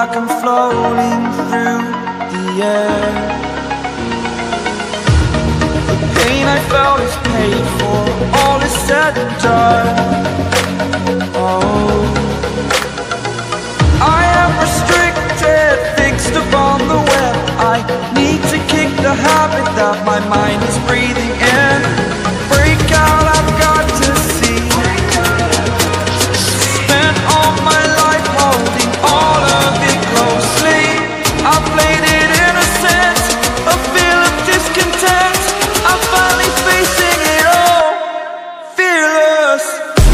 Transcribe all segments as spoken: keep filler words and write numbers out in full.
like I'm floating through the air. The pain I felt is paid for, all is said and done. Oh, I am restricted, fixed upon the web. I need to kick the habit that my mind is breathing in. Break out, I've got to see. Spent all my life holding all of it closely. I played it innocent, a feel of discontent. I'm finally facing it all, fearless.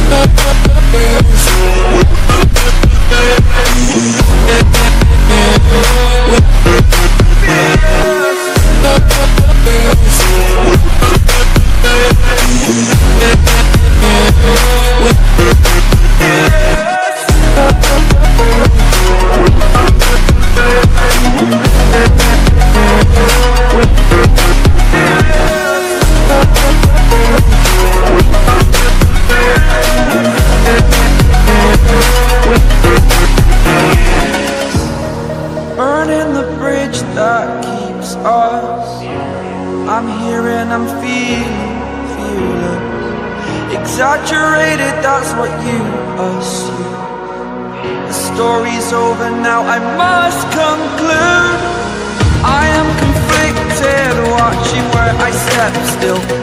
Burning the bridge that keeps us. I'm here and I'm feeling fearless. Exaggerated, that's what you assume. The story's over now, I must conclude. I am conflicted, watching where I step still.